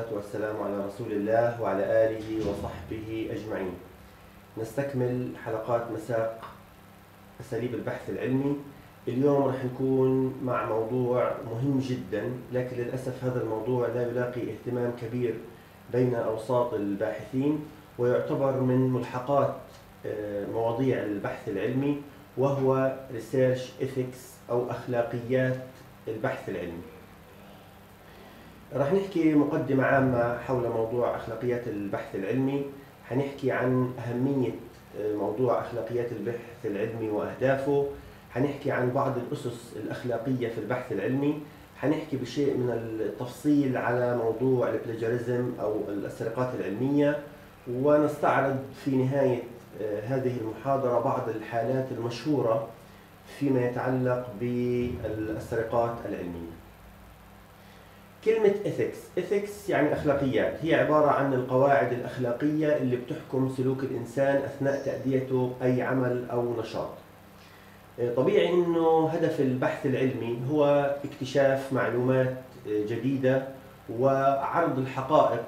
والصلاة والسلام على رسول الله وعلى آله وصحبه أجمعين. نستكمل حلقات مساق أساليب البحث العلمي. اليوم رح نكون مع موضوع مهم جدا، لكن للأسف هذا الموضوع لا يلاقي اهتمام كبير بين أوساط الباحثين، ويعتبر من ملحقات مواضيع البحث العلمي، وهو Research Ethics أو أخلاقيات البحث العلمي. رح نحكي مقدمة عامة حول موضوع أخلاقيات البحث العلمي. حنحكي عن أهمية موضوع أخلاقيات البحث العلمي وأهدافه. حنحكي عن بعض الأسس الأخلاقية في البحث العلمي. حنحكي بشيء من التفصيل على موضوع البلاجاريزم أو السرقات العلمية، ونستعرض في نهاية هذه المحاضرة بعض الحالات المشهورة فيما يتعلق بالسرقات العلمية. كلمة ethics يعني أخلاقيات، هي عبارة عن القواعد الأخلاقية اللي بتحكم سلوك الإنسان أثناء تأديته أي عمل أو نشاط. طبيعي إنه هدف البحث العلمي هو اكتشاف معلومات جديدة وعرض الحقائق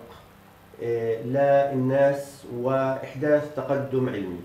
للناس وإحداث تقدم علمي.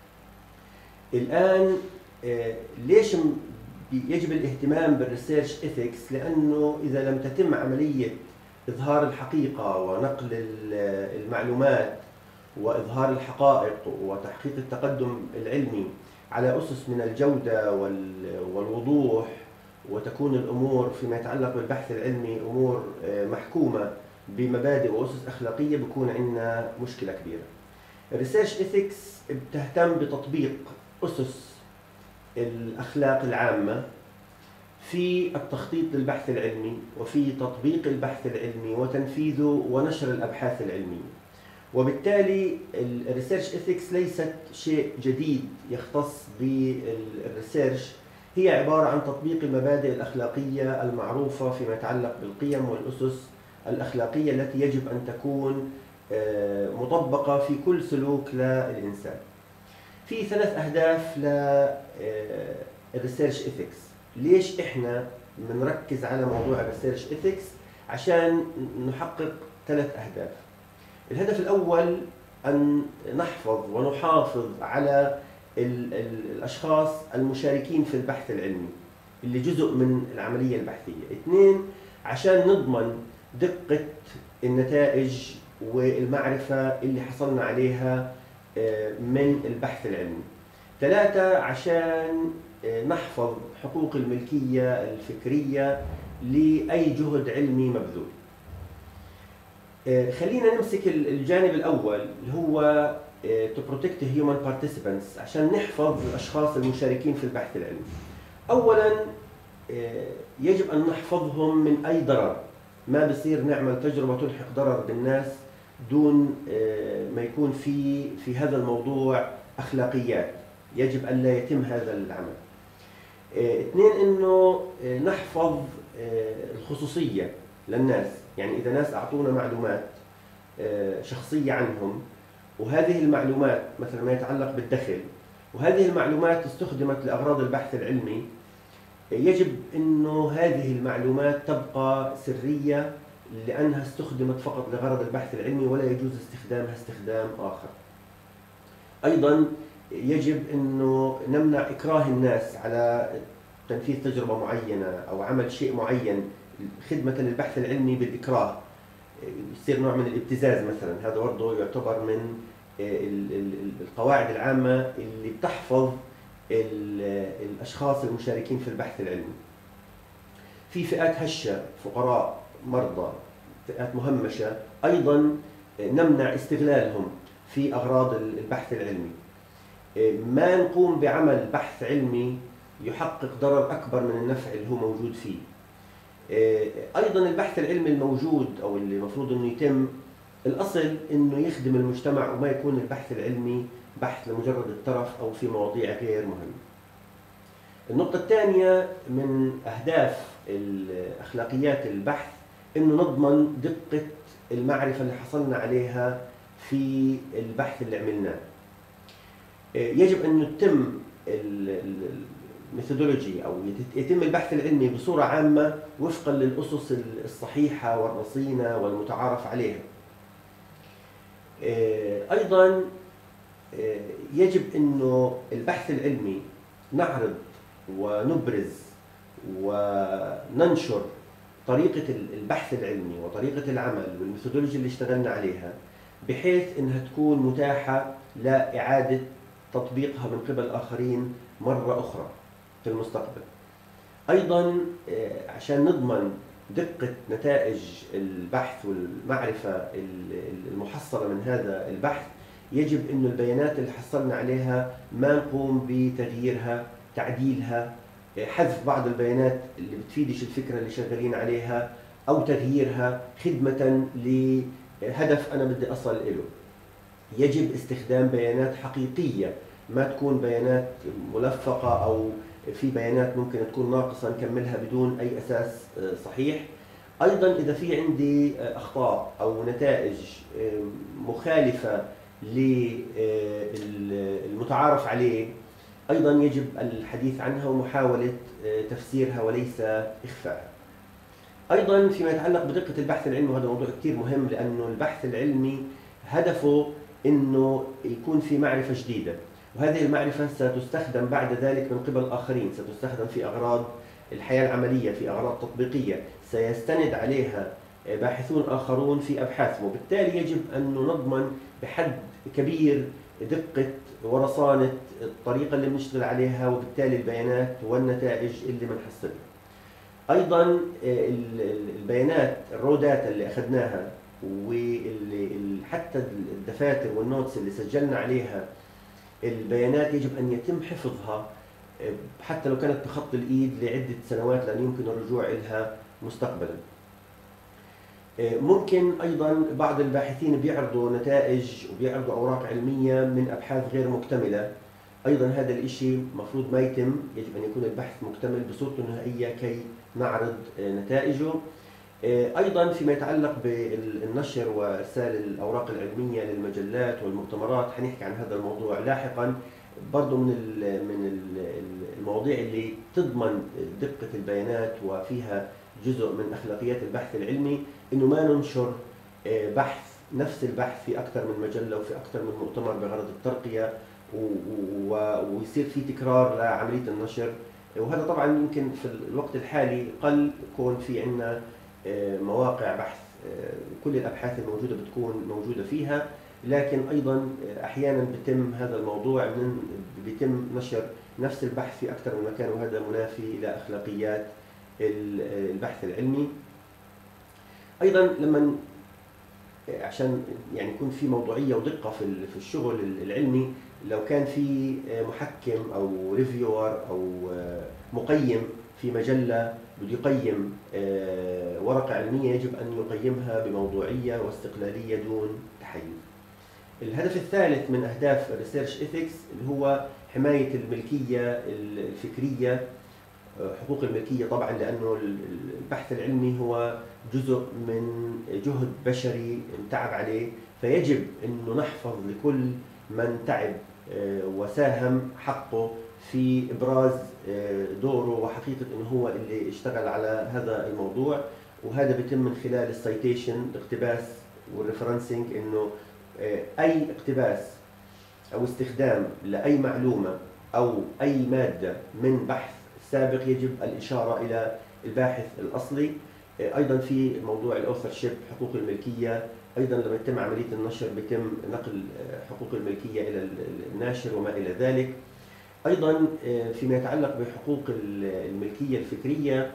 الآن ليش يجب الاهتمام بالريسيرش إثيكس؟ لأنه إذا لم تتم عملية إظهار الحقيقة ونقل المعلومات وإظهار الحقائق وتحقيق التقدم العلمي على أسس من الجودة والوضوح، وتكون الأمور فيما يتعلق بالبحث العلمي أمور محكومة بمبادئ وأسس أخلاقية، بيكون عندنا مشكلة كبيرة. الريسيرش إثيكس بتهتم بتطبيق أسس الأخلاق العامة في التخطيط للبحث العلمي، وفي تطبيق البحث العلمي وتنفيذه ونشر الأبحاث العلمية. وبالتالي الريسيرش إثيكس ليست شيء جديد يختص بالريسيرش، هي عبارة عن تطبيق المبادئ الأخلاقية المعروفة فيما يتعلق بالقيم والأسس الأخلاقية التي يجب أن تكون مطبقة في كل سلوك للإنسان. في 3 أهداف للريسيرش إثيكس. ليش إحنا بنركز على موضوع الريسيرش إثيكس؟ عشان نحقق 3 أهداف. الهدف الأول أن نحفظ ونحافظ على الأشخاص المشاركين في البحث العلمي اللي جزء من العملية البحثية. 2، عشان نضمن دقة النتائج والمعرفة اللي حصلنا عليها من البحث العلمي. 3، عشان نحفظ حقوق الملكية الفكرية لأي جهد علمي مبذول. خلينا نمسك الجانب الأول اللي هو to protect the human participants، عشان نحفظ الأشخاص المشاركين في البحث العلمي. أولاً يجب أن نحفظهم من أي ضرر. ما بصير نعمل تجربة تلحق ضرر بالناس دون ما يكون في هذا الموضوع أخلاقيات، يجب أن لا يتم هذا العمل. 2، إنه نحفظ الخصوصية للناس. يعني إذا ناس أعطونا معلومات شخصية عنهم، وهذه المعلومات مثلا ما يتعلق بالدخل، وهذه المعلومات استخدمت لأغراض البحث العلمي، يجب إنه هذه المعلومات تبقى سرية لأنها استخدمت فقط لغرض البحث العلمي، ولا يجوز استخدامها استخدام آخر. أيضاً يجب أنه نمنع إكراه الناس على تنفيذ تجربة معينة أو عمل شيء معين خدمة للبحث العلمي بالإكراه، يصير نوع من الابتزاز مثلاً. هذا برضه يعتبر من القواعد العامة اللي بتحفظ الأشخاص المشاركين في البحث العلمي. في فئات هشة، فقراء، مرضى، فئات مهمشة، أيضاً نمنع استغلالهم في أغراض البحث العلمي. ما نقوم بعمل بحث علمي يحقق ضرر أكبر من النفع اللي هو موجود فيه. أيضاً البحث العلمي الموجود أو اللي المفروض أنه يتم، الأصل أنه يخدم المجتمع، وما يكون البحث العلمي بحث لمجرد الترف أو في مواضيع غير مهمة. النقطة الثانية من أهداف الأخلاقيات البحث أنه نضمن دقة المعرفة اللي حصلنا عليها في البحث اللي عملناه. يجب أن يتم ميثودولوجي أو يتم البحث العلمي بصورة عامة وفقا للأسس الصحيحة والرصينة والمتعارف عليها. أيضا يجب أنه البحث العلمي نعرض ونبرز وننشر طريقة البحث العلمي وطريقة العمل والميثودولوجيا اللي اشتغلنا عليها، بحيث أنها تكون متاحة لإعادة تطبيقها من قبل آخرين مرة أخرى في المستقبل. أيضا عشان نضمن دقة نتائج البحث والمعرفة المحصلة من هذا البحث، يجب أن البيانات اللي حصلنا عليها ما نقوم بتغييرها، تعديلها، حذف بعض البيانات اللي بتفيدش الفكرة اللي شغالين عليها، أو تغييرها خدمة لهدف أنا بدي أصل إله. يجب استخدام بيانات حقيقية، ما تكون بيانات ملفقة أو في بيانات ممكن تكون ناقصة نكملها بدون أي أساس صحيح. أيضا إذا في عندي أخطاء أو نتائج مخالفة للمتعارف عليه، أيضا يجب الحديث عنها ومحاولة تفسيرها وليس إخفاءها. أيضا فيما يتعلق بدقة البحث العلمي، وهذا موضوع كثير مهم، لأنه البحث العلمي هدفه أنه يكون في معرفة جديدة، وهذه المعرفة ستستخدم بعد ذلك من قبل آخرين، ستستخدم في أغراض الحياة العملية، في أغراض تطبيقية سيستند عليها باحثون آخرون في أبحاثهم، وبالتالي يجب أن نضمن بحد كبير دقة ورصانة الطريقة اللي بنشتغل عليها، وبالتالي البيانات والنتائج اللي بنحصلها. أيضا البيانات الرو داتا اللي أخذناها، وحتى الدفاتر والنوتس اللي سجلنا عليها البيانات، يجب أن يتم حفظها حتى لو كانت بخط الإيد لعدة سنوات، لأن يمكن الرجوع إلها مستقبلا. ممكن أيضا بعض الباحثين بيعرضوا نتائج وبيعرضوا أوراق علمية من أبحاث غير مكتملة، أيضا هذا الإشي مفروض ما يتم، يجب أن يكون البحث مكتمل بصورته النهائية كي نعرض نتائجه. أيضا فيما يتعلق بالنشر وإرسال الأوراق العلمية للمجلات والمؤتمرات، حنحكي عن هذا الموضوع لاحقا. برضو من المواضيع اللي تضمن دقة البيانات وفيها جزء من أخلاقيات البحث العلمي، إنه ما ننشر بحث نفس البحث في أكثر من مجلة وفي أكثر من مؤتمر بغرض الترقية، ويصير في تكرار لعملية النشر. وهذا طبعا يمكن في الوقت الحالي قل يكون في عندنا مواقع بحث كل الأبحاث الموجودة بتكون موجودة فيها، لكن أيضا أحيانا بيتم هذا الموضوع بيتم نشر نفس البحث في أكثر من مكان، وهذا منافي إلى أخلاقيات البحث العلمي. أيضا لما عشان يعني يكون في موضوعية ودقة في الشغل العلمي، لو كان في محكم أو ريفيور أو مقيم في مجلة بده يقيم ورقة علمية، يجب أن يقيمها بموضوعية واستقلالية دون تحيز. الهدف الثالث من أهداف الريسيرش إيثكس اللي هو حماية الملكية الفكرية، حقوق الملكية طبعا، لأنه البحث العلمي هو جزء من جهد بشري تعب عليه، فيجب أنه نحفظ لكل من تعب وساهم حقه في إبراز دوره وحقيقة أنه هو اللي اشتغل على هذا الموضوع. وهذا بيتم من خلال السايتيشن، الاقتباس والريفرنسنج، أنه أي اقتباس أو استخدام لأي معلومة أو أي مادة من بحث سابق يجب الإشارة إلى الباحث الأصلي. أيضا في موضوع الأوثرشيب، حقوق الملكية، أيضا لما يتم عملية النشر بيتم نقل حقوق الملكية إلى الناشر وما إلى ذلك. أيضا فيما يتعلق بحقوق الملكية الفكرية،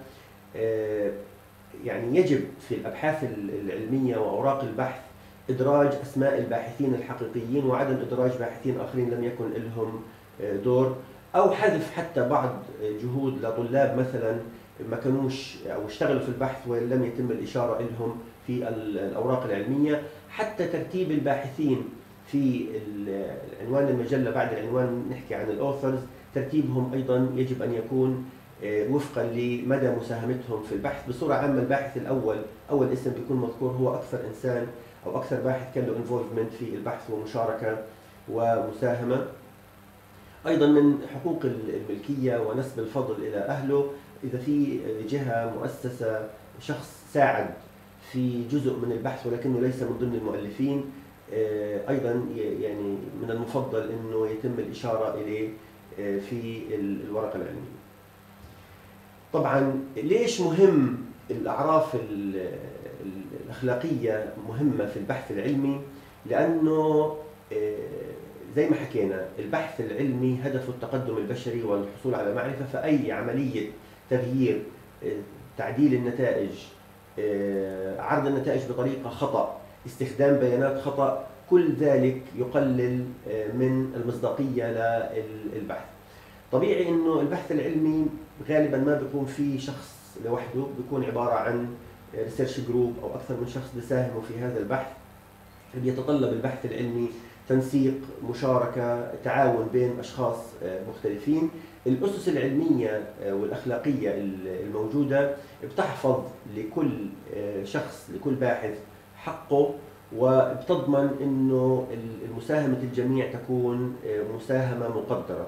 يعني يجب في الأبحاث العلمية وأوراق البحث إدراج أسماء الباحثين الحقيقيين وعدم إدراج باحثين آخرين لم يكن لهم دور، أو حذف حتى بعض جهود لطلاب مثلا ما كانوش أو اشتغلوا في البحث ولم يتم الإشارة لهم في الأوراق العلمية. حتى ترتيب الباحثين في عنوان المجلة بعد العنوان نحكي عن الأوثرز، ترتيبهم أيضا يجب أن يكون وفقا لمدى مساهمتهم في البحث. بصورة عامة الباحث الأول، أول اسم بيكون مذكور، هو أكثر إنسان أو أكثر باحث كان له involvement في البحث ومشاركة ومساهمة. أيضا من حقوق الملكية ونسب الفضل إلى أهله، إذا في جهة مؤسسة شخص ساعد في جزء من البحث ولكنه ليس من ضمن المؤلفين، أيضا يعني من المفضل أنه يتم الإشارة إليه في الورقة العلمية. طبعا ليش مهم الأعراف الأخلاقية مهمة في البحث العلمي؟ لأنه زي ما حكينا البحث العلمي هدفه التقدم البشري والحصول على معرفة، فأي عملية تغيير، تعديل النتائج، عرض النتائج بطريقة خطأ، استخدام بيانات خطأ، كل ذلك يقلل من المصداقية للبحث. طبيعي انه البحث العلمي غالبا ما بيكون في شخص لوحده، بيكون عبارة عن ريسيرش جروب او اكثر من شخص بيساهموا في هذا البحث. بيتطلب البحث العلمي تنسيق، مشاركة، تعاون بين اشخاص مختلفين. الاسس العلمية والاخلاقية الموجودة بتحفظ لكل شخص، لكل باحث حقه، وبتضمن انه مساهمة الجميع تكون مساهمة مقدرة.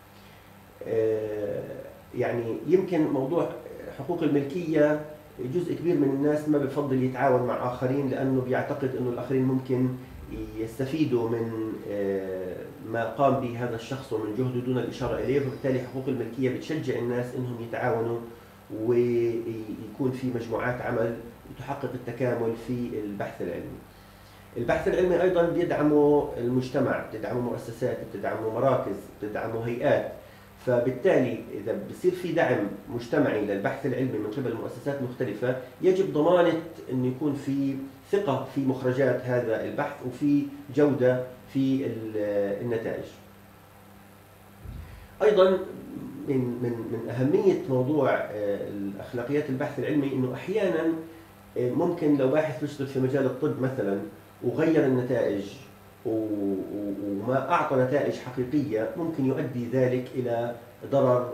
يعني يمكن موضوع حقوق الملكية جزء كبير من الناس ما بفضل يتعاون مع آخرين، لأنه بيعتقد أنه الآخرين ممكن يستفيدوا من ما قام به هذا الشخص ومن جهده دون الإشارة إليه، وبالتالي حقوق الملكية بتشجع الناس أنهم يتعاونوا ويكون في مجموعات عمل تحقق التكامل في البحث العلمي. البحث العلمي أيضا بيدعمه المجتمع، بتدعمه مؤسسات، بتدعمه مراكز، بتدعمه هيئات، فبالتالي إذا بصير في دعم مجتمعي للبحث العلمي من قبل مؤسسات مختلفة، يجب ضمانة أن يكون في ثقة في مخرجات هذا البحث وفي جودة في النتائج. أيضا من أهمية موضوع الأخلاقيات البحث العلمي أنه أحيانا ممكن لو باحث بيشتغل في مجال الطب مثلا وغير النتائج وما أعطى نتائج حقيقية، ممكن يؤدي ذلك إلى ضرر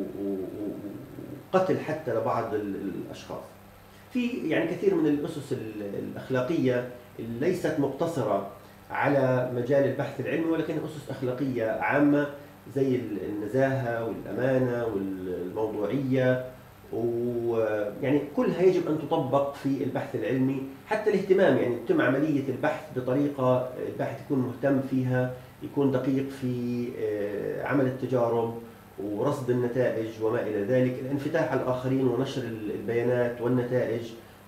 وقتل حتى لبعض الأشخاص. في يعني كثير من الأسس الأخلاقية ليست مقتصرة على مجال البحث العلمي، ولكن أسس أخلاقية عامة زي النزاهة والأمانة والموضوعية، ويعني كلها يجب أن تطبق في البحث العلمي. حتى الاهتمام، يعني تتم عملية البحث بطريقة الباحث يكون مهتم فيها، يكون دقيق في عمل التجارب ورصد النتائج وما إلى ذلك، الانفتاح على الآخرين ونشر البيانات والنتائج،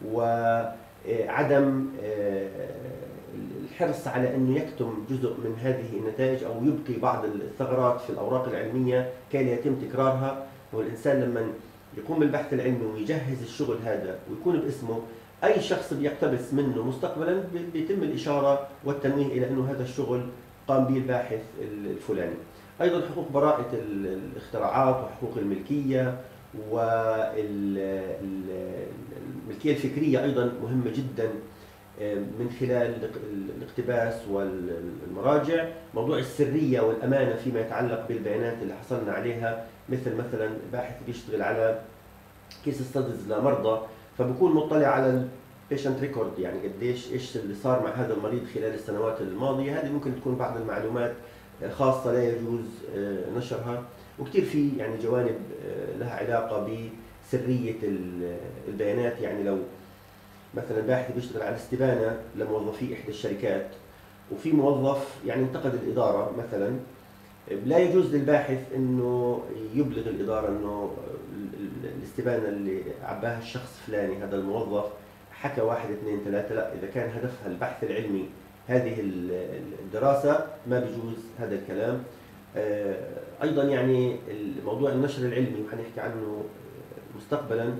وعدم الحرص على أنه يكتم جزء من هذه النتائج أو يبقي بعض الثغرات في الأوراق العلمية كي لا يتم تكرارها. والإنسان لما يقوم بالبحث العلمي ويجهز الشغل هذا ويكون باسمه، أي شخص بيقتبس منه مستقبلا بيتم الإشارة والتنويه إلى أنه هذا الشغل قام به الباحث الفلاني. أيضا حقوق براءة الاختراعات وحقوق الملكية والملكية الفكرية أيضا مهمة جدا من خلال الاقتباس والمراجع. موضوع السرية والأمانة فيما يتعلق بالبيانات اللي حصلنا عليها، مثلا باحث بيشتغل على كيس ستاديز لمرضى، فبكون مطلع على البيشنت ريكورد، يعني ايش اللي صار مع هذا المريض خلال السنوات الماضية. هذه ممكن تكون بعض المعلومات خاصة لا يجوز نشرها، وكثير في يعني جوانب لها علاقة بسرية البيانات. يعني لو مثلا باحث بيشتغل على استبانة لموظفي إحدى الشركات، وفي موظف يعني انتقد الإدارة مثلا، لا يجوز للباحث انه يبلغ الاداره انه الاستبانه اللي عباها الشخص فلاني هذا الموظف حكى 1 2 3. لا، اذا كان هدفها البحث العلمي هذه الدراسه ما بيجوز هذا الكلام. ايضا يعني موضوع النشر العلمي وحنحكي عنه مستقبلا،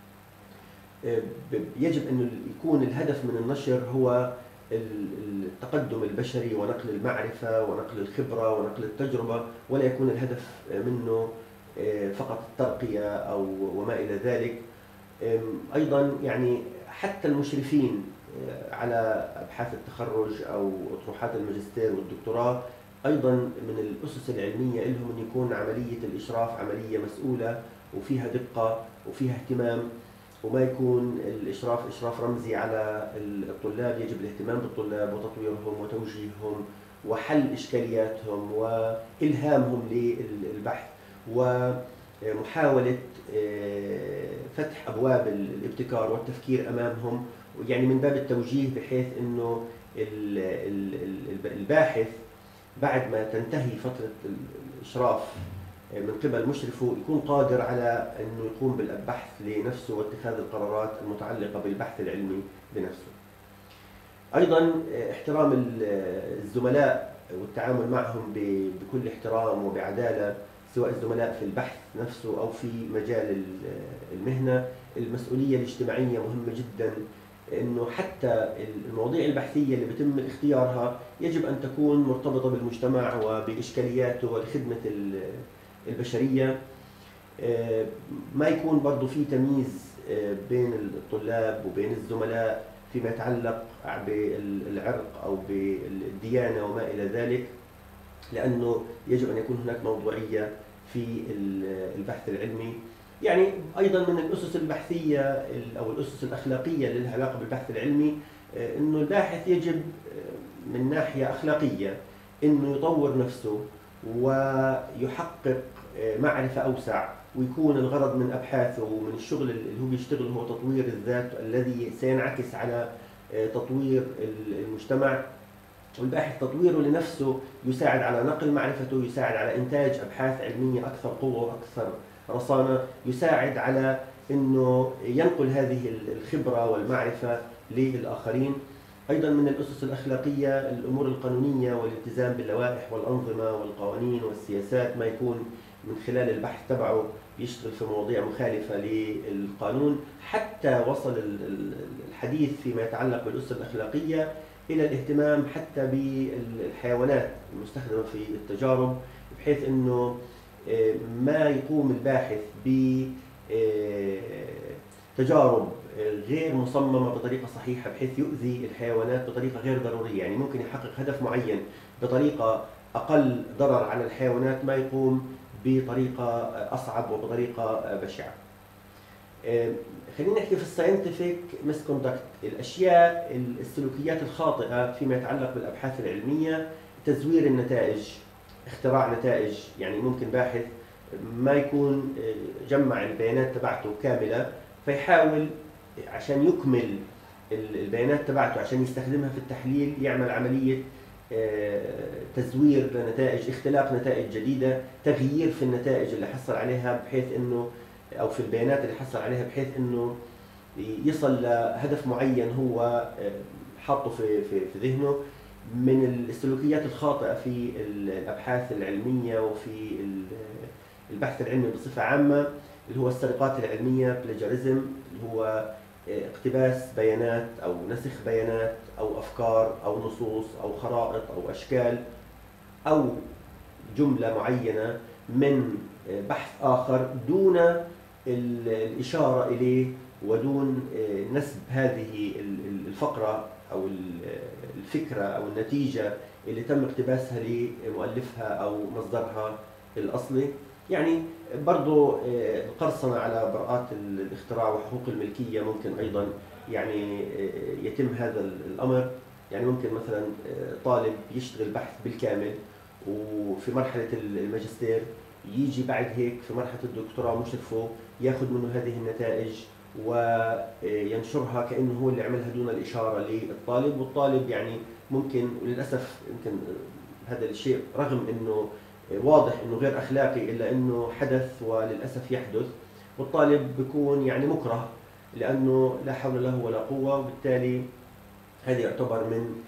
يجب انه يكون الهدف من النشر هو التقدم البشري ونقل المعرفة ونقل الخبرة ونقل التجربة، ولا يكون الهدف منه فقط الترقية أو وما إلى ذلك. أيضا يعني حتى المشرفين على أبحاث التخرج أو أطروحات الماجستير والدكتوراه أيضا من الأسس العلمية لهم أن يكون عملية الإشراف عملية مسؤولة وفيها دقة وفيها اهتمام، وما يكون الإشراف إشراف رمزي على الطلاب. يجب الاهتمام بالطلاب وتطويرهم وتوجيههم وحل إشكالياتهم وإلهامهم للبحث ومحاولة فتح أبواب الابتكار والتفكير أمامهم، يعني من باب التوجيه، بحيث أنه الباحث بعد ما تنتهي فترة الإشراف من قبل مشرفه يكون قادر على أنه يقوم بالبحث لنفسه واتخاذ القرارات المتعلقة بالبحث العلمي بنفسه. أيضا احترام الزملاء والتعامل معهم بكل احترام وبعدالة، سواء الزملاء في البحث نفسه أو في مجال المهنة. المسؤولية الاجتماعية مهمة جدا، انه حتى المواضيع البحثيه اللي بيتم اختيارها يجب ان تكون مرتبطه بالمجتمع وباشكالياته ولخدمه البشريه. ما يكون برضه في تمييز بين الطلاب وبين الزملاء فيما يتعلق بالعرق او بالديانه وما الى ذلك، لانه يجب ان يكون هناك موضوعيه في البحث العلمي. يعني أيضا من الأسس البحثية أو الأسس الأخلاقية اللي لها علاقة بالبحث العلمي، أنه الباحث يجب من ناحية أخلاقية أنه يطور نفسه ويحقق معرفة أوسع، ويكون الغرض من أبحاثه ومن الشغل اللي هو بيشتغله هو تطوير الذات الذي سينعكس على تطوير المجتمع. والباحث تطويره لنفسه يساعد على نقل معرفته، يساعد على إنتاج أبحاث علمية أكثر قوة وأكثر رصانة، يساعد على أنه ينقل هذه الخبرة والمعرفة للآخرين. أيضا من الأسس الأخلاقية الأمور القانونية والالتزام باللوائح والأنظمة والقوانين والسياسات، ما يكون من خلال البحث تبعه يشتغل في مواضيع مخالفة للقانون. حتى وصل الحديث فيما يتعلق بالأسس الأخلاقية إلى الاهتمام حتى بالحيوانات المستخدمة في التجارب، بحيث أنه ما يقوم الباحث بتجارب غير مصممة بطريقة صحيحة بحيث يؤذي الحيوانات بطريقة غير ضرورية. يعني ممكن يحقق هدف معين بطريقة أقل ضرر على الحيوانات، ما يقوم بطريقة أصعب وبطريقة بشعة. خلينا نحكي في الساينتفك مسكوندكت، الأشياء السلوكيات الخاطئة فيما يتعلق بالأبحاث العلمية، تزوير النتائج، اختراع نتائج. يعني ممكن باحث ما يكون جمع البيانات تبعته كاملة، فيحاول عشان يكمل البيانات تبعته عشان يستخدمها في التحليل يعمل عملية تزوير لنتائج، اختلاق نتائج جديدة، تغيير في النتائج اللي حصل عليها بحيث انه او في البيانات اللي حصل عليها بحيث انه يصل لهدف معين هو حاطه في ذهنه. من السلوكيات الخاطئة في الأبحاث العلمية وفي البحث العلمي بصفة عامة اللي هو السرقات العلمية plagiarism، اللي هو اقتباس بيانات أو نسخ بيانات أو أفكار أو نصوص أو خرائط أو أشكال أو جملة معينة من بحث آخر دون الإشارة إليه ودون نسب هذه الفقرة أو الفكرة أو النتيجة اللي تم اقتباسها لمؤلفها أو مصدرها الأصلي. يعني برضو القرصنة على براءات الاختراع وحقوق الملكية ممكن أيضا يعني يتم هذا الأمر. يعني ممكن مثلا طالب يشتغل بحث بالكامل وفي مرحلة الماجستير، يجي بعد هيك في مرحلة الدكتوراه مشرفه ياخذ منه هذه النتائج وينشرها كأنه هو اللي عملها دون الإشارة للطالب. والطالب يعني ممكن، وللأسف يمكن هذا الشيء رغم أنه واضح أنه غير أخلاقي إلا أنه حدث وللأسف يحدث، والطالب بيكون يعني مكره لأنه لا حول له ولا قوة. وبالتالي هذا يعتبر من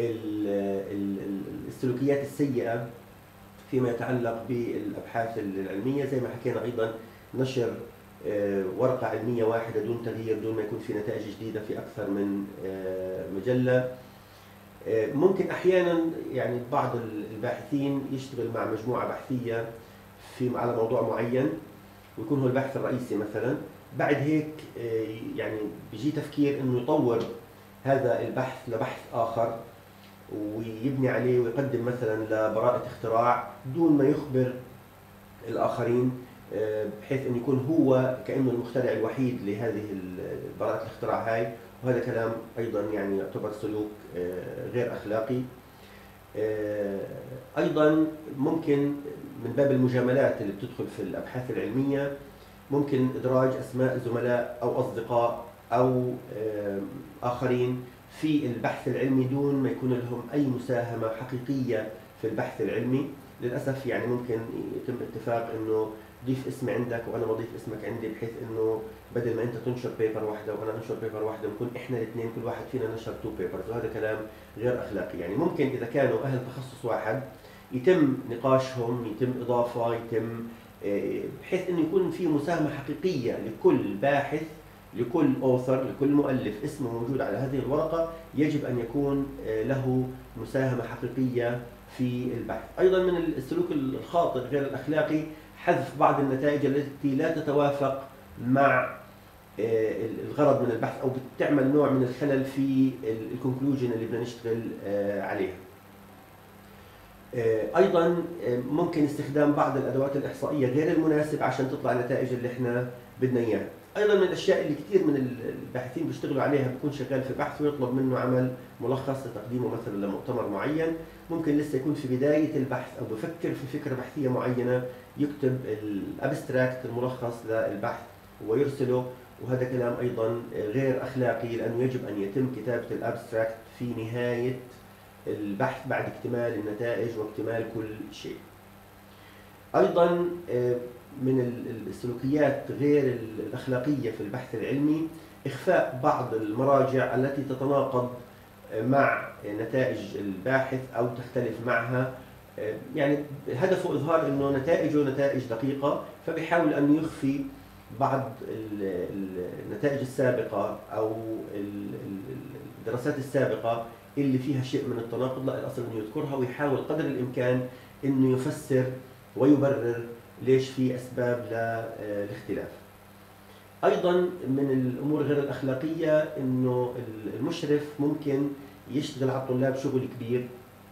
السلوكيات السيئة فيما يتعلق بالأبحاث العلمية. زي ما حكينا أيضا نشر ورقة علمية واحدة دون تغيير، دون ما يكون في نتائج جديدة في أكثر من مجلة. ممكن أحيانا يعني بعض الباحثين يشتغل مع مجموعة بحثية على موضوع معين ويكون هو البحث الرئيسي مثلا، بعد هيك يعني بيجي تفكير إنه يطور هذا البحث لبحث آخر ويبني عليه ويقدم مثلا لبراءة اختراع دون ما يخبر الآخرين، بحيث أن يكون هو كأنه المخترع الوحيد لهذه براءة الاختراع هاي. وهذا كلام أيضا يعني يعتبر سلوك غير أخلاقي. أيضا ممكن من باب المجاملات اللي بتدخل في الأبحاث العلمية ممكن إدراج أسماء زملاء أو أصدقاء أو آخرين في البحث العلمي دون ما يكون لهم أي مساهمة حقيقية في البحث العلمي. للأسف يعني ممكن يتم اتفاق إنه ضيف اسمي عندك وأنا بضيف اسمك عندي، بحيث إنه بدل ما أنت تنشر بيبر واحدة وأنا أنشر بيبر واحدة نكون إحنا الاثنين كل واحد فينا نشر 2 بيبرز، وهذا كلام غير أخلاقي. يعني ممكن إذا كانوا أهل تخصص واحد يتم نقاشهم، يتم إضافة، يتم بحيث انه يكون في مساهمه حقيقيه لكل باحث، لكل اوثر، لكل مؤلف اسمه موجود على هذه الورقه، يجب ان يكون له مساهمه حقيقيه في البحث. ايضا من السلوك الخاطئ غير الاخلاقي حذف بعض النتائج التي لا تتوافق مع الغرض من البحث او بتعمل نوع من الخلل في الكونكلوجن اللي بدنا نشتغل عليها. ايضا ممكن استخدام بعض الادوات الاحصائيه غير المناسب عشان تطلع النتائج اللي احنا بدنا اياها. ايضا من الاشياء اللي كثير من الباحثين بيشتغلوا عليها، بيكون شغال في بحث ويطلب منه عمل ملخص لتقديمه مثلا لمؤتمر معين، ممكن لسه يكون في بدايه البحث او بفكر في فكره بحثيه معينه، يكتب الابستراكت الملخص للبحث ويرسله، وهذا كلام ايضا غير اخلاقي، لانه يجب ان يتم كتابه الابستراكت في نهايه البحث بعد اكتمال النتائج واكتمال كل شيء. ايضا من السلوكيات غير الاخلاقيه في البحث العلمي اخفاء بعض المراجع التي تتناقض مع نتائج الباحث او تختلف معها. يعني هدفه اظهار انه نتائجه نتائج دقيقه، فبيحاول ان يخفي بعض النتائج السابقه او الدراسات السابقه اللي فيها شيء من التناقض، لا الاصل انه يذكرها ويحاول قدر الامكان انه يفسر ويبرر ليش في اسباب للاختلاف. ايضا من الامور غير الاخلاقيه انه المشرف ممكن يشتغل على الطلاب شغل كبير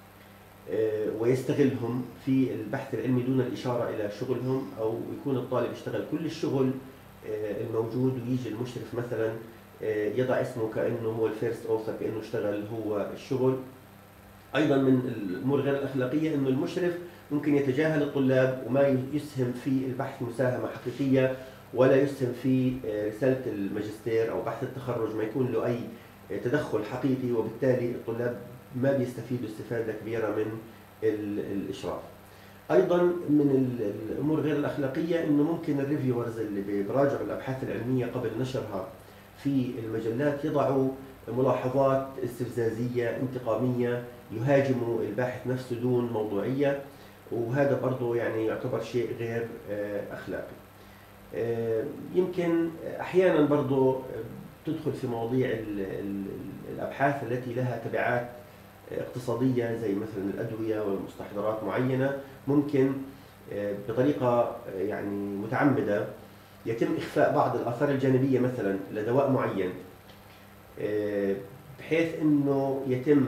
ويستغلهم في البحث العلمي دون الاشاره الى شغلهم، او يكون الطالب يشتغل كل الشغل الموجود ويجي المشرف مثلا يضع اسمه كأنه هو الفيرست اوثر، كأنه اشتغل هو الشغل. أيضا من الأمور غير الأخلاقية أنه المشرف ممكن يتجاهل الطلاب وما يسهم في البحث مساهمة حقيقية، ولا يسهم في رسالة الماجستير أو بحث التخرج، ما يكون له أي تدخل حقيقي، وبالتالي الطلاب ما بيستفيدوا استفادة كبيرة من الإشراف. أيضا من الأمور غير الأخلاقية أنه ممكن الريفيورز اللي بيراجعوا الأبحاث العلمية قبل نشرها في المجلات يضعوا ملاحظات استفزازية انتقامية، يهاجموا الباحث نفسه دون موضوعية، وهذا برضه يعني يعتبر شيء غير أخلاقي. يمكن أحيانا برضه تدخل في مواضيع الأبحاث التي لها تبعات اقتصادية زي مثلا الأدوية ومستحضرات معينة، ممكن بطريقة يعني متعمدة يتم إخفاء بعض الآثار الجانبية مثلا لدواء معين، بحيث أنه يتم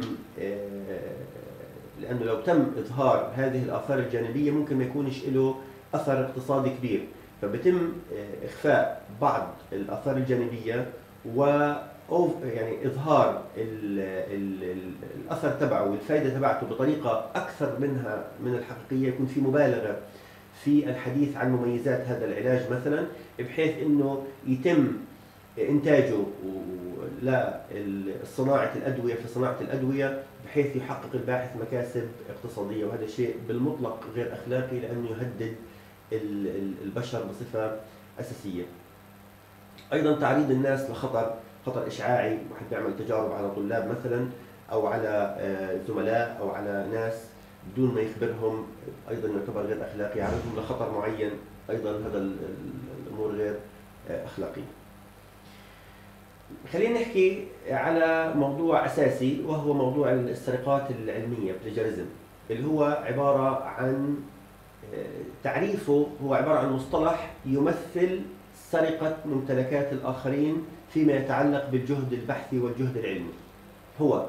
لأنه لو تم إظهار هذه الآثار الجانبية ممكن ما يكونش له أثر اقتصادي كبير، فبتم إخفاء بعض الآثار الجانبية و يعني إظهار الأثر تبعه والفائدة تبعته بطريقة أكثر من الحقيقية، يكون في مبالغة في الحديث عن مميزات هذا العلاج مثلا، بحيث انه يتم انتاجه لصناعه الادويه في صناعه الادويه، بحيث يحقق الباحث مكاسب اقتصاديه، وهذا شيء بالمطلق غير اخلاقي لانه يهدد البشر بصفه اساسيه. ايضا تعريض الناس خطر اشعاعي، واحد بيعمل تجارب على طلاب مثلا او على زملاء او على ناس بدون ما يخبرهم، ايضا يعتبر غير اخلاقي، يعرضهم لخطر معين، ايضا هذا الامور غير اخلاقيه. خلينا نحكي على موضوع اساسي وهو موضوع السرقات العلميه plagiarism، اللي هو عباره عن تعريفه هو عباره عن مصطلح يمثل سرقه ممتلكات الاخرين فيما يتعلق بالجهد البحثي والجهد العلمي. هو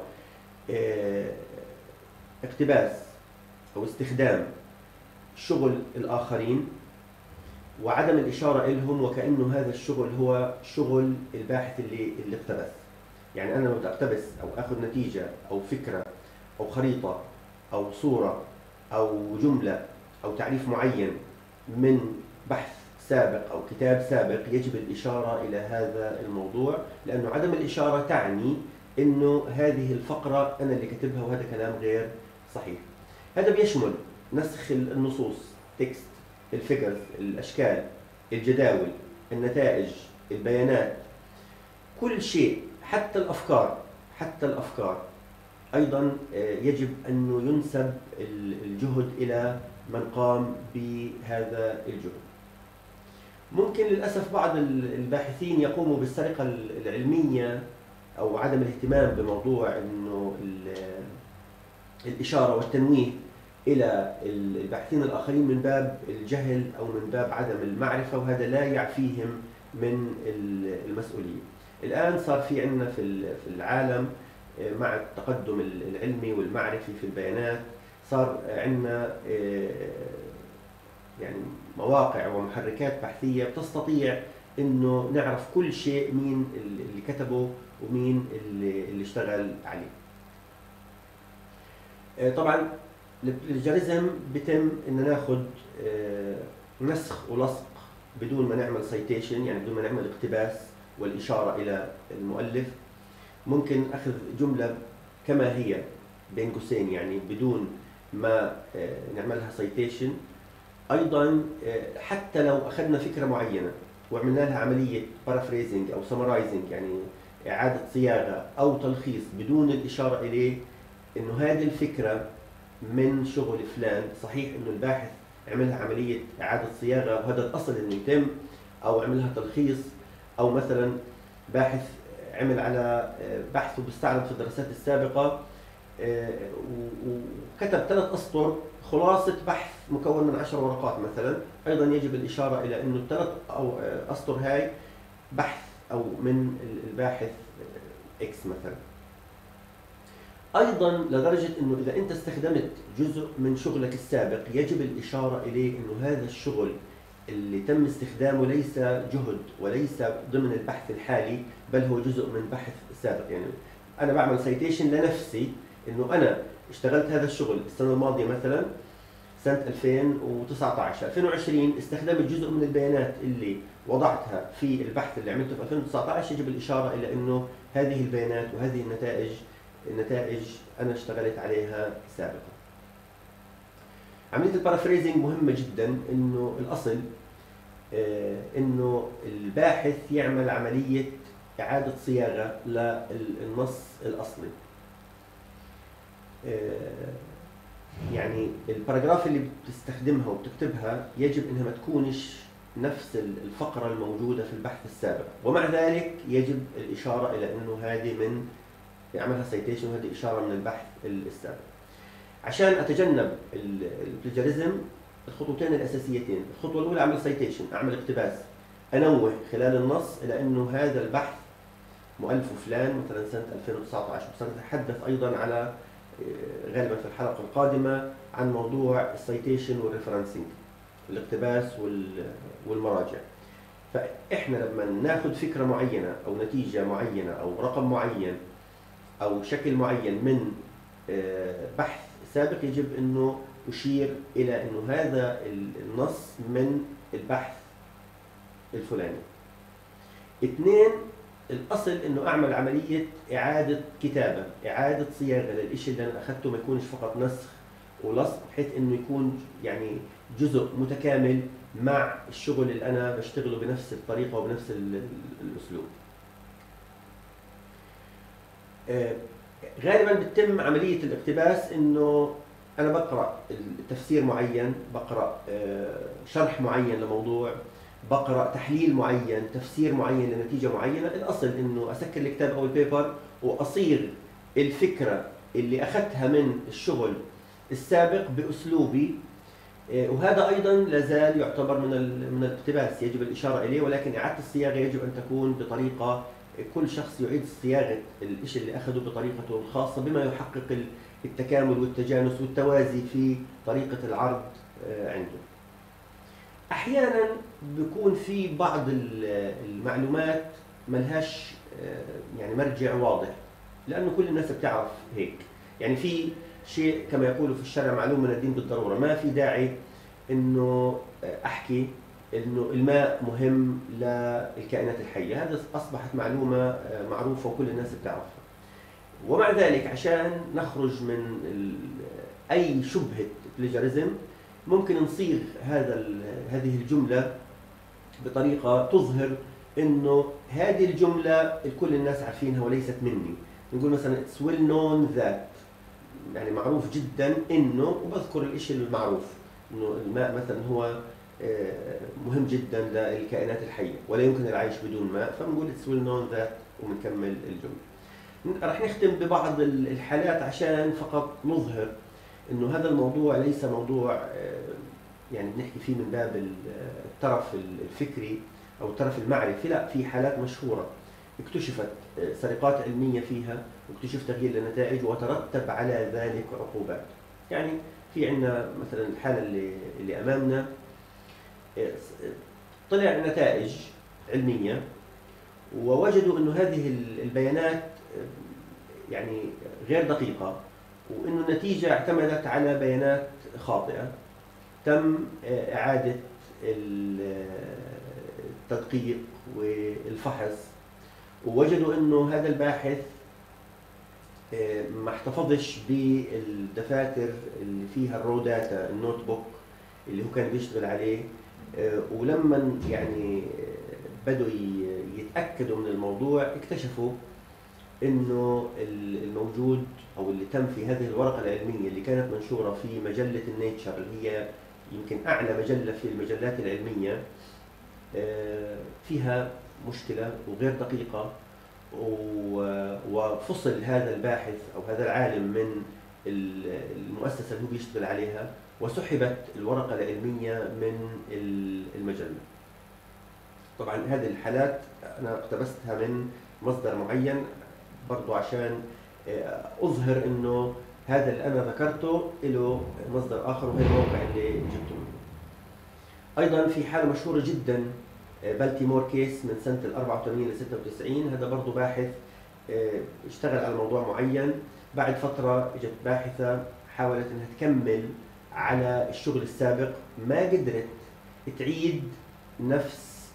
اقتباس أو استخدام شغل الآخرين وعدم الإشارة إلهم وكأنه هذا الشغل هو شغل الباحث اللي اقتبس. يعني أنا لو أقتبس أو أخذ نتيجة أو فكرة أو خريطة أو صورة أو جملة أو تعريف معين من بحث سابق أو كتاب سابق يجب الإشارة إلى هذا الموضوع، لأنه عدم الإشارة تعني أنه هذه الفقرة أنا اللي كتبها وهذا كلام غير صحيح. هذا بيشمل نسخ النصوص، تكست، الفيجرز، الأشكال، الجداول، النتائج، البيانات، كل شيء، حتى الأفكار أيضا يجب أن ينسب الجهد إلى من قام بهذا الجهد. ممكن للأسف بعض الباحثين يقوموا بالسرقة العلمية أو عدم الاهتمام بموضوع أنه الإشارة والتنويه إلى الباحثين الآخرين من باب الجهل أو من باب عدم المعرفة، وهذا لا يعفيهم من المسؤولية. الآن صار في عندنا في العالم مع التقدم العلمي والمعرفي في البيانات، صار عندنا يعني مواقع ومحركات بحثية بتستطيع انه نعرف كل شيء، مين اللي كتبه ومين اللي اشتغل عليه. طبعا البلاجيريزم بيتم ان ناخذ نسخ ولصق بدون ما نعمل سايتيشن، يعني بدون ما نعمل اقتباس والاشاره الى المؤلف. ممكن اخذ جمله كما هي بين قوسين، يعني بدون ما نعملها سايتيشن. ايضا حتى لو اخذنا فكره معينه وعملنا لها عمليه بارافريزنج او سمرايزنج، يعني اعاده صياغه او تلخيص بدون الاشاره اليه انه هذه الفكره من شغل فلان، صحيح انه الباحث عملها عمليه اعاده صياغه وهذا الاصل انه يتم، او عملها تلخيص، او مثلا باحث عمل على بحث وبيستعرض في الدراسات السابقه وكتب 3 أسطر خلاصة بحث مكون من 10 ورقات مثلا، أيضا يجب الإشارة إلى أنه ال3 أسطر هاي بحث أو من الباحث إكس مثلا. أيضا لدرجة أنه إذا أنت استخدمت جزء من شغلك السابق يجب الإشارة إليه أنه هذا الشغل اللي تم استخدامه ليس جهد وليس ضمن البحث الحالي، بل هو جزء من بحث سابق. يعني أنا بعمل سايتيشن لنفسي انه انا اشتغلت هذا الشغل السنه الماضيه مثلا سنه 2019 2020 استخدمت جزء من البيانات اللي وضعتها في البحث اللي عملته في 2019، يجب الاشاره الى انه هذه البيانات وهذه النتائج انا اشتغلت عليها سابقا. عمليه البارافريزنج مهمه جدا، انه الاصل انه الباحث يعمل عمليه اعاده صياغه للنص الاصلي. يعني الباراجراف اللي بتستخدمها وبتكتبها يجب انها ما تكونش نفس الفقرة الموجودة في البحث السابق، ومع ذلك يجب الإشارة إلى أنه هذه من يعملها سايتيشن وهذه إشارة من البحث السابق. عشان أتجنب البلاجيريزم الخطوتين الأساسيتين، الخطوة الأولى أعمل سايتيشن، أعمل اقتباس، أنوه خلال النص إلى أنه هذا البحث مؤلفه فلان مثلا سنة 2019، وسنتحدث أيضا على غالبا في الحلقة القادمة عن موضوع السايتيشن والريفرنسنج، الاقتباس والمراجع. فإحنا لما ناخذ فكرة معينة أو نتيجة معينة أو رقم معين أو شكل معين من بحث سابق يجب أنه أشير إلى أنه هذا النص من البحث الفلاني. 2، الأصل إنه أعمل عملية إعادة كتابة، إعادة صياغة للإشي اللي أنا أخذته، ما يكونش فقط نسخ ولصق، بحيث إنه يكون يعني جزء متكامل مع الشغل اللي أنا بشتغله بنفس الطريقة وبنفس الأسلوب. غالبا بتتم عملية الاقتباس إنه أنا بقرأ تفسير معين، بقرأ شرح معين لموضوع، بقرأ تحليل معين، تفسير معين لنتيجة معينة. الأصل إنه أسكر الكتاب أو البيبر وأصيغ الفكرة اللي أخذتها من الشغل السابق بأسلوبي، وهذا أيضا لازال يعتبر من الاقتباس، يجب الإشارة إليه، ولكن إعادة الصياغة يجب أن تكون بطريقة كل شخص يعيد صياغة الشيء اللي أخذه بطريقته الخاصة بما يحقق التكامل والتجانس والتوازي في طريقة العرض عنده. أحيانا بيكون في بعض المعلومات ملهاش يعني مرجع واضح، لأنه كل الناس بتعرف هيك. يعني في شيء كما يقول في الشرع معلوم من الدين بالضرورة، ما في داعي إنه أحكي إنه الماء مهم للكائنات الحية، هذا أصبحت معلومة معروفة وكل الناس بتعرفها. ومع ذلك عشان نخرج من أي شبهة بليجاريزم ممكن نصيغ هذه الجملة بطريقة تظهر إنه هذه الجملة كل الناس عارفينها وليست مني. نقول مثلا it's well known that، يعني معروف جدا إنه، وبذكر الإشي المعروف إنه الماء مثلا هو مهم جدا للكائنات الحية ولا يمكن العيش بدون ماء، فبنقول it's well known that وبنكمل الجملة. رح نختم ببعض الحالات عشان فقط نظهر إنه هذا الموضوع ليس موضوع يعني بنحكي فيه من باب الطرف الفكري أو الطرف المعرفي، لا، في حالات مشهورة اكتشفت سرقات علمية فيها واكتشف تغيير للنتائج وترتب على ذلك عقوبات. يعني في عندنا مثلا الحالة اللي أمامنا طلع نتائج علمية ووجدوا أنه هذه البيانات يعني غير دقيقة، وأنه النتيجة اعتمدت على بيانات خاطئة. تم إعادة التدقيق والفحص ووجدوا أنه هذا الباحث ما احتفظش بالدفاتر اللي فيها الرو داتا، النوت بوك اللي هو كان بيشتغل عليه. ولما يعني بدوا يتأكدوا من الموضوع اكتشفوا انه الموجود او اللي تم في هذه الورقة العلمية اللي كانت منشورة في مجلة النيتشر اللي هي يمكن اعلى مجلة في المجلات العلمية فيها مشكلة وغير دقيقة. وفصل هذا الباحث او هذا العالم من المؤسسة اللي هو بيشتغل عليها وسحبت الورقة العلمية من المجلة. طبعا هذه الحالات أنا اقتبستها من مصدر معين برضو عشان أظهر إنه هذا اللي أنا ذكرته له مصدر آخر وهي الموقع اللي جبته منه. أيضا في حالة مشهورة جدا بالتيمور كيس من سنة 84 ل 96. هذا برضو باحث اشتغل على موضوع معين، بعد فترة اجت باحثة حاولت انها تكمل على الشغل السابق، ما قدرت تعيد نفس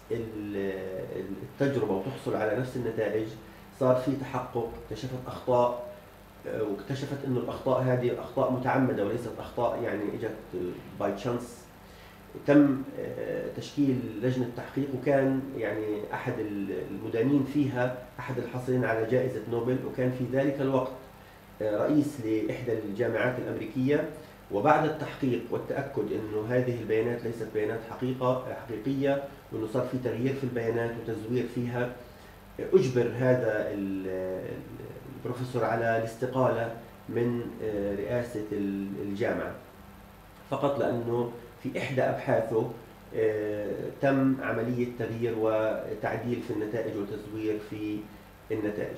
التجربة وتحصل على نفس النتائج. صار في تحقق، اكتشفت أخطاء واكتشفت انه الأخطاء هذه أخطاء متعمدة وليست أخطاء يعني اجت باي تشانس. تم تشكيل لجنة تحقيق وكان يعني أحد المدانين فيها أحد الحاصلين على جائزة نوبل، وكان في ذلك الوقت رئيس لإحدى الجامعات الأمريكية. وبعد التحقيق والتأكد أنه هذه البيانات ليست بيانات حقيقية وأنه صار في تغيير في البيانات وتزوير فيها، أجبر هذا البروفيسور على الاستقالة من رئاسة الجامعة فقط لأنه في إحدى أبحاثه تم عملية تغيير وتعديل في النتائج وتزوير في النتائج.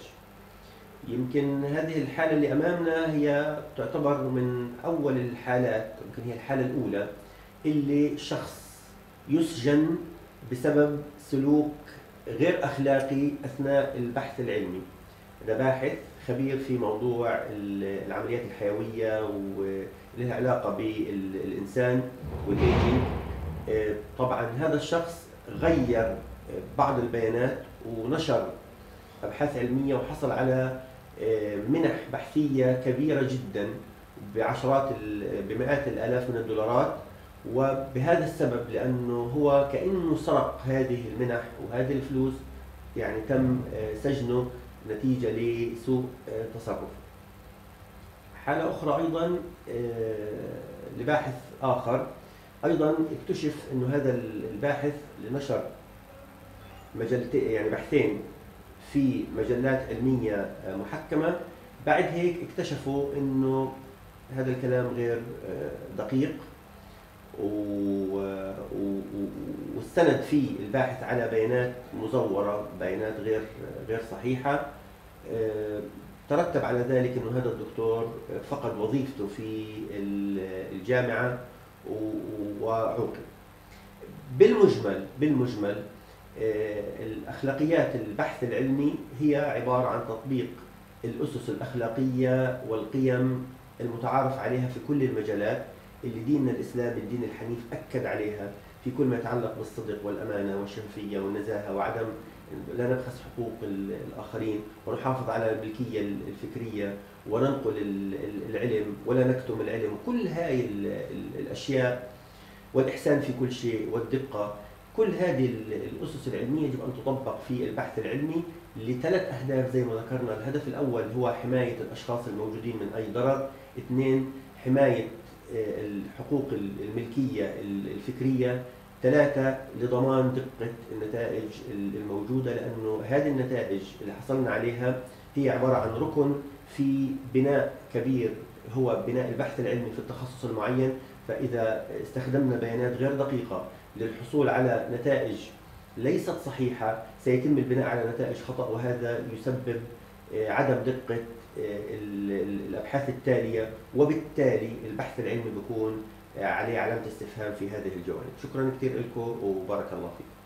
يمكن هذه الحالة اللي أمامنا هي تعتبر من أول الحالات، يمكن هي الحالة الأولى اللي شخص يسجن بسبب سلوك غير أخلاقي أثناء البحث العلمي. هذا باحث خبير في موضوع العمليات الحيوية ولها علاقة بالإنسان والإيجينج. طبعا هذا الشخص غير بعض البيانات ونشر أبحاث علمية وحصل على منح بحثية كبيرة جدا بمئات الآلاف من الدولارات. وبهذا السبب لأنه هو كأنه سرق هذه المنح وهذه الفلوس يعني تم سجنه نتيجة لسوء تصرف. حالة أخرى أيضا لباحث آخر أيضا اكتشف أنه هذا الباحث اللي نشر مجلتين يعني بحثين في مجلات علمية محكمة، بعد هيك اكتشفوا أنه هذا الكلام غير دقيق واستند فيه الباحث على بيانات مزورة، بيانات غير صحيحة. ترتب على ذلك أنه هذا الدكتور فقد وظيفته في الجامعة وعوقب. بالمجمل الأخلاقيات البحث العلمي هي عبارة عن تطبيق الأسس الأخلاقية والقيم المتعارف عليها في كل المجالات، اللي ديننا الإسلام الدين الحنيف أكد عليها في كل ما يتعلق بالصدق والأمانة والشفافية والنزاهة وعدم لا نبخس حقوق الآخرين، ونحافظ على الملكية الفكرية، وننقل العلم ولا نكتم العلم. كل هاي الأشياء، والإحسان في كل شيء والدقة، كل هذه الأسس العلمية يجب أن تطبق في البحث العلمي لثلاث أهداف زي ما ذكرنا. الهدف الأول هو حماية الأشخاص الموجودين من أي ضرر. اثنين، حماية الحقوق الملكية الفكرية. ثلاثة، لضمان دقة النتائج الموجودة، لأنه هذه النتائج اللي حصلنا عليها هي عبارة عن ركن في بناء كبير، هو بناء البحث العلمي في التخصص المعين. فإذا استخدمنا بيانات غير دقيقة للحصول على نتائج ليست صحيحة، سيتم البناء على نتائج خطأ، وهذا يسبب عدم دقة الأبحاث التالية، وبالتالي البحث العلمي بيكون عليه علامة استفهام في هذه الجوانب. شكرا كثير لكم وبارك الله فيكم.